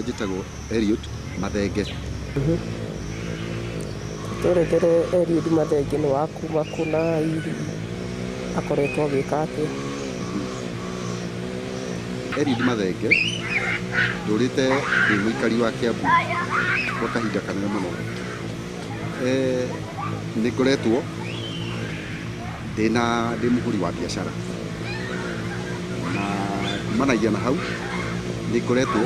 rĩakwa njĩtagwo Eliud Mathenge. Tũrethere Eliud Mathenge nĩ wa kuma kuna hihi akoretwo agĩka atĩa? Eliud Mathenge ndũrĩte ndĩ mũikari wa Kiambu kwa kahinda kanene mũno. Nĩ ngoretwo ndĩ mũhũri wa biacara, na kumanagia na hau nĩ ngoretwo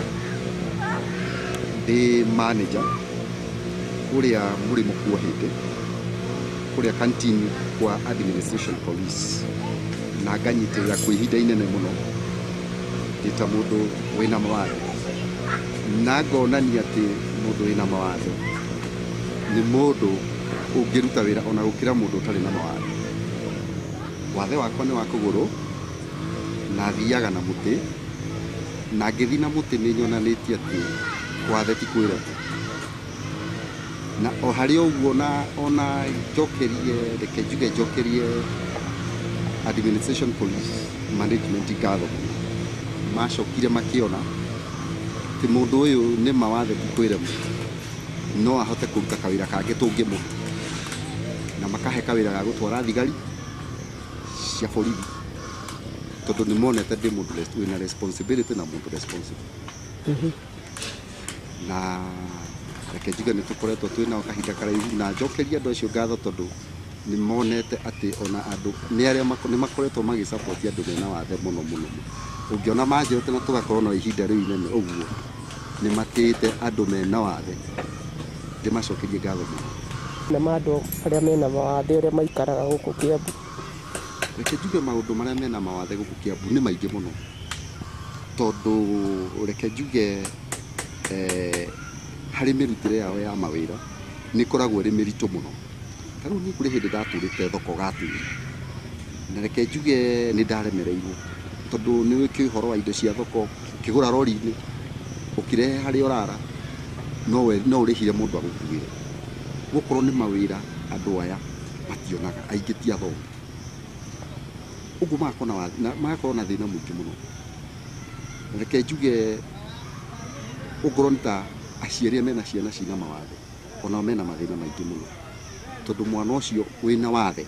ndĩ manager kũrĩa Mũrĩmo Kuohĩte, kũrĩa canteen kwa administration police, na nganyitĩrĩra kwa ihinda inene mũno ndĩ ta mũndũ wĩna mawathe, na ngonania atĩ mũndũ wĩna mawathe nĩ mũndũ ũngĩruta wĩra ona gũkĩra mũndũ ũtarĩ na mawathe. Wathe wakwa nĩ wa kũgũrũ, na thiaga na mũtĩ, na ngĩthiĩ na mũtĩ nĩ nyonanĩtie atĩ wathe ti kwĩra tu. Na o harĩ ũguo ona njokerie, reke njuge njokerie administration police management ngatho, macokire makĩona atĩ mũndũ ũyũ nĩ mawathe ti kwĩra no ahote kũruta kawĩra kangĩ tũngĩmũhe, na makahe kawĩra ga gũtwara thigari cia borithi, tondũ nĩ monete ndĩ mũndũ wĩna responsibility na mũndũ responsible. Na reke njuge nĩ tũkoretwo twĩnao kahinda karaihu, na njokeria andũ acio ngatho tondũ nĩ monete atĩ ona andũ nĩ arĩa nĩ makoretwo magĩsupport andũ mena wathe mũno mũno. Ũngĩona manjĩte na tũgakorwo na ihinda rĩu inene ũguo, nĩ matĩĩte andũ mena wathe, ndĩmacokerie ngatho mũno. Na andũ arĩa mena mawathe ũrĩa maikaraga gũkũ Kiambu? Reke njuge maũndũ marĩa mena mawathe gũkũ Kiambu nĩ maingĩ mũno, tondũ reke njuge harĩ mĩrutĩre yao ya mawĩra nĩ ĩkoragwo ĩrĩ mĩritũ mũno. Ta rĩu niĩ kũrĩ hĩndĩ ndatũrĩte thoko Gatũndũ, na reke njuge nĩ ndaremereirwo, tondũ nĩ wĩkĩũĩ ũhoro wa indo cia thoko, ũkĩgũra rori-inĩ ũkĩrehe harĩa ũrara no ũrĩhire mũndũ agũkuĩre. Gũkorwo nĩ mawĩra andũ aya mationaga, aingĩ ti athomu, ũguo magakorwo na thĩna mũingĩ mũno. Reke njuge ũngorwo nĩ ta aciari mena ciana cina mawathe, ona mena mathĩna maingĩ mũno, tondũ mwana ũcio wĩna wathe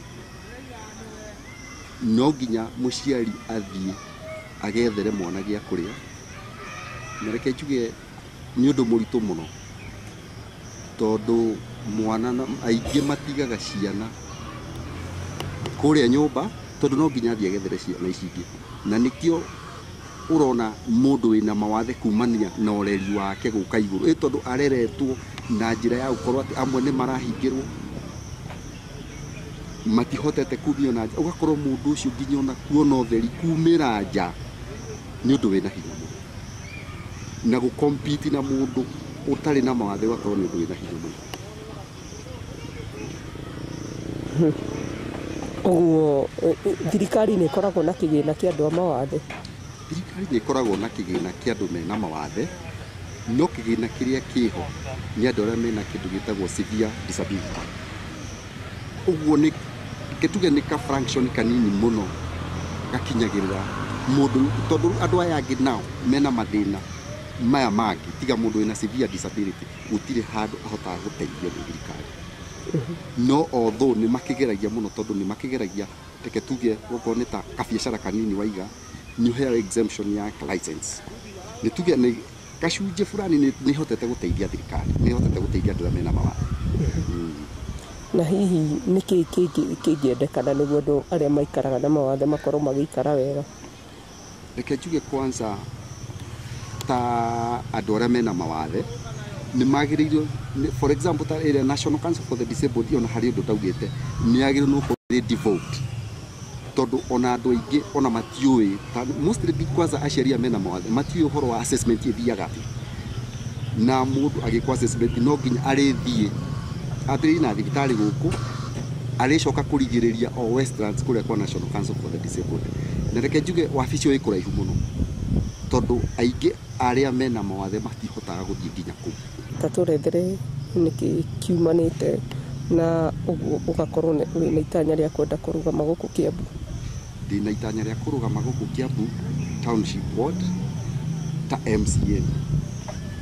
no nginya mũciari athiĩ agethere mwana gĩa kũrĩa, na reke njuge nĩ ũndũ mũritũ mũno, tondũ mwana aingĩ matigaga ciana kũrĩa nyũmba, tondũ no nginya athiĩ agethere ciana ici ingĩ, na nĩkĩo ũrona mũndũ wĩna mawathe kumania na ũreri wake gũka igũrũ, tondũ areretwo na njĩra ya gũkorwo atĩ amwe nĩ marahingĩrwo, matihotete kumio na nja, ũgakorwo mũndũ ũcio nginya ona kuona ũtheri kumĩra nja nĩ ũndũ wĩna hinya mũno, na gũkompiti na mũndũ ũtarĩ na mawathe ũgakorwo nĩ ũndũ wĩna hinya mũno. Ũguo thirikari nĩ ĩkoragwo na kĩgĩna kĩa andũ a mawathe? Thirikari nĩ ĩkoragwo na kĩgĩna kĩa andũ mena mawathe, no kĩgĩna kĩrĩa kĩho nĩ andũ arĩa mena kĩndũ gĩtagwo severe disability. Ũguo nĩ kĩtuge nĩ ka fraction kanini mũno gakinyagĩrĩra mũndũ, tondũ andũ aya angĩ nao mena mathĩna maya mangĩ tiga mũndũ wĩna severe disability, gũtirĩ handũ ahotaga gũteithio nĩ thirikari. No although nĩ makĩgeragia mũno, tondũ nĩ makĩgeragia, reke tuge gũkorwo nĩ ta kabiacara kanini waiga nĩ ũheo exemption ya license, nĩ tuge nĩ gacunjĩ fulani nĩ hotete gũteithia thirikari, nĩ hotete gũteithia andũ arĩa mena mawathe. Na hihi nĩ kĩĩ kĩngĩendekana nĩguo andũ arĩa maikaraga na mawathe makorwo magĩikara wega? Reke njuge kwanza ta andũ arĩa mena mawathe nĩ magĩrĩirwo, for example ta area National Council for the Disabled, ona harĩ ũndũ ndaugĩte nĩ agĩrĩirwo no kũrĩ devote, tondũ ona andũ aingĩ ona matiũĩ, mostly kwanza aciari mena mawathe matiũĩ ũhoro wa assessment ĩthiaga atĩ, na mũndũ agĩkwo assessment no nginya arĩthiĩ ambĩrĩrie na thibitarĩ gũkũ, arĩcoka kũrigĩrĩria o Westlands kũrĩa kwa National Council for the Disabled. Na reke njuge wabici ũyũ ĩkũraihu mũno, tondũ aingĩ arĩa mena mawathe matihotaga gũthiĩ nginya kũu. Ta tũrethere nĩkĩ kiumanĩte na ũgakorwo wĩna itanya rĩa kwenda kũrũgama gũkũ Kiambu? Ndĩna itanya rĩa kũrũgama gũkũ Kiambu Township Board ta MCA.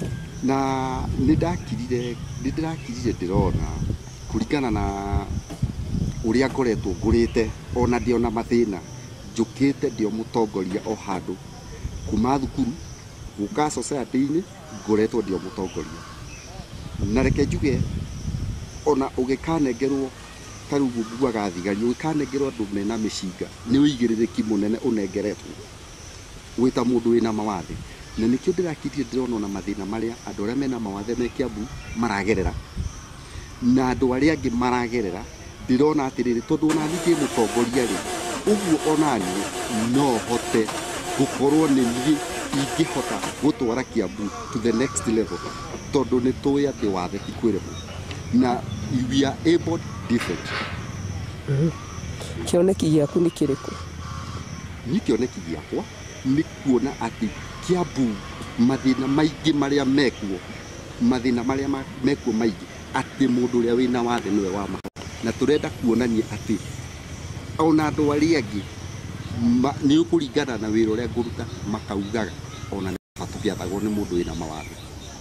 na nindakirire ndirona kurigana na uria ngoretwo ngurite ona ndiona mathina njukite ndio mutongoria o handu kuma thukuru guka society-ini ngoretwo ndio mutongoria na reke njuge ona ugikanengerwo karugu nguaga thigari ugikanengerwo andu mena mishinga ni uigiririki munene unengeretwo wita mundu wina mawathe na nikio ndirakiririe ndirona ona mathina maria andu aria mena mawathe me Kiambu maragerera na andu aria angi maragerera ndirona atiriri tondu ona niĩ mutongoria ri uguo ona ni no hote gukorwo ni niĩ ingihota gutwara Kiambu to the next level tondu ni tuĩ ati wathe ti kwĩrĩmwo na we are able different. Kĩoneki gĩaku nĩ kĩrĩkũ? Ni kĩoneki gĩakwa ni kuona ati Kiambu mathina maingĩ maria mekuo mathina maria mekuo maingĩ ati mundu uria wina wathe niwe wa mahota na turenda kuonania ati ona andu aria angi ni ukuringana na wira uria nguruta makaugaga ona ni batugiathagwo ni mundu wina mawathe.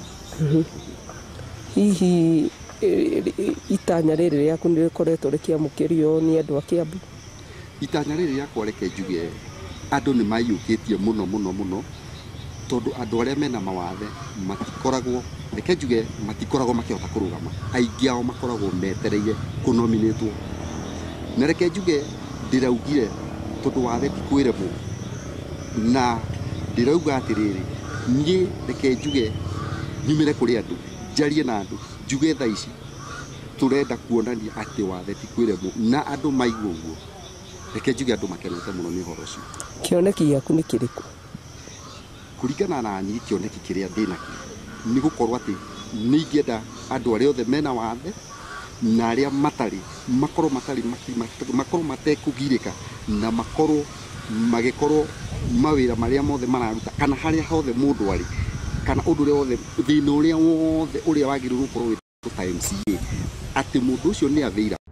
Hihi itanya rĩrĩ rĩaku nĩ rĩkoretwo rĩkĩamũkĩrio nĩ andũ a Kiambu? Itanya rĩrĩ rĩakwa reke njuge andũ nĩ maiyũkĩtie mũno tondu andu aria mena mawathe matikoragwo reke njuge matikoragwo makihota kurugama aingi ao makoragwo metereire kunominatwo na reke njuge ndiraugire tondu wathe ti kwĩrĩmwo na ndirauga atiriri niĩ reke njuge nyumire kuri andu njarie na andu njuge thaa ici turenda kuonania ati wathe ti kwĩrĩmwo na andu maigua uguo reke njuge andu makenete muno ni horo ucio. Kĩoneki gĩaku nĩ kĩrĩkũ? Kurigana na niĩ kĩoneki kĩrĩa ndĩnakĩo nĩ gukorwo ati nĩ ingĩenda andu aria othe mena wathe na aria matari makorwo matekugirika na makorwo magikorwo mawira maria mothe mararuta kana haria hothe mundu ari kana undu uria wothe thina uria wothe uria wagirwo gukorwo wi ta MCA ati mundu ucio ni athira